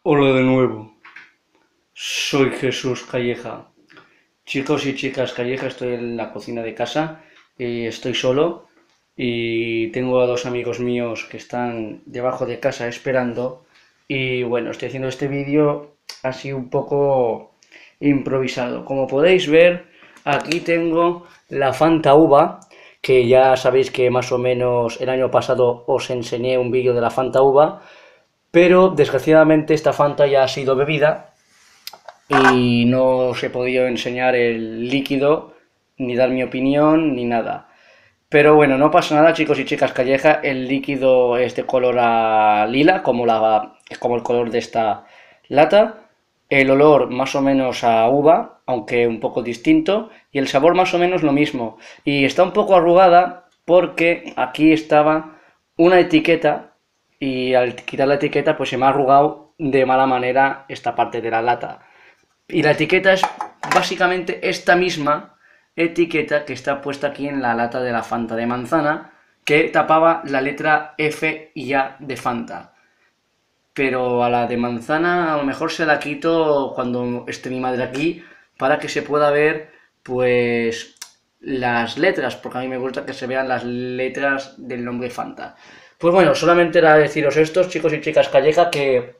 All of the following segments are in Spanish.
Hola de nuevo, soy Jesús Calleja. Chicos y chicas Calleja, estoy en la cocina de casa y estoy solo y tengo a dos amigos míos que están debajo de casa esperando y bueno, estoy haciendo este vídeo así un poco improvisado. Como podéis ver, aquí tengo la Fanta Uva, que ya sabéis que más o menos el año pasado os enseñé un vídeo de la Fanta Uva, pero desgraciadamente esta Fanta ya ha sido bebida y no os he podido enseñar el líquido, ni dar mi opinión, ni nada. Pero bueno, no pasa nada, chicos y chicas Calleja, el líquido es de color a lila, como el color de esta lata. El olor más o menos a uva, aunque un poco distinto, y el sabor más o menos lo mismo. Y está un poco arrugada porque aquí estaba una etiqueta y al quitar la etiqueta pues se me ha arrugado de mala manera esta parte de la lata. Y la etiqueta es básicamente esta misma etiqueta que está puesta aquí en la lata de la Fanta de manzana, que tapaba la letra F y A de Fanta. Pero a la de manzana a lo mejor se la quito cuando esté mi madre aquí para que se pueda ver pues las letras, porque a mí me gusta que se vean las letras del nombre Fanta. Pues bueno, solamente era deciros esto, chicos y chicas Calleja, que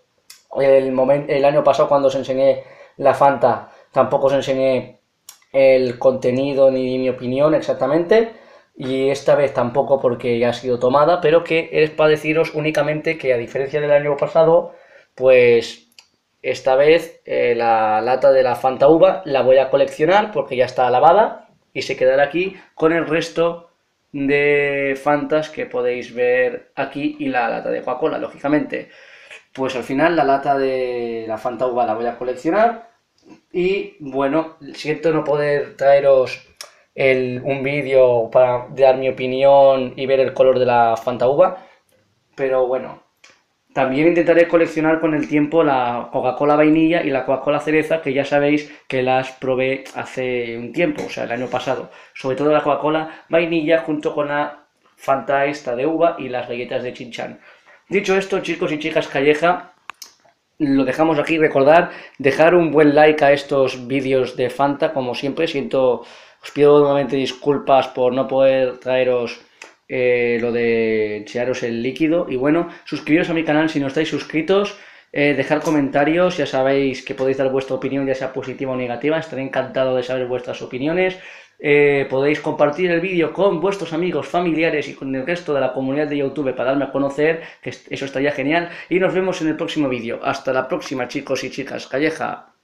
el año pasado cuando os enseñé la Fanta tampoco os enseñé el contenido ni mi opinión exactamente, y esta vez tampoco porque ya ha sido tomada, pero que es para deciros únicamente que a diferencia del año pasado, pues esta vez la lata de la Fanta Uva la voy a coleccionar porque ya está lavada y se quedará aquí con el resto de Fantas que podéis ver aquí y la lata de Coca-Cola, lógicamente. Pues al final la lata de la Fanta Uva la voy a coleccionar y bueno, siento no poder traeros un vídeo para dar mi opinión y ver el color de la Fanta Uva, pero bueno, también intentaré coleccionar con el tiempo la Coca-Cola vainilla y la Coca-Cola cereza, que ya sabéis que las probé hace un tiempo, o sea, el año pasado. Sobre todo la Coca-Cola vainilla junto con la Fanta esta de uva y las galletas de Chinchán. Dicho esto, chicos y chicas Calleja, lo dejamos aquí. Recordar dejar un buen like a estos vídeos de Fanta, como siempre. Os pido nuevamente disculpas por no poder traeros lo de enseñaros el líquido. Y bueno, suscribiros a mi canal si no estáis suscritos. Dejar comentarios, ya sabéis que podéis dar vuestra opinión, ya sea positiva o negativa. Estaré encantado de saber vuestras opiniones. Podéis compartir el vídeo con vuestros amigos, familiares y con el resto de la comunidad de YouTube para darme a conocer, que eso estaría genial. Y nos vemos en el próximo vídeo. Hasta la próxima, chicos y chicas Calleja.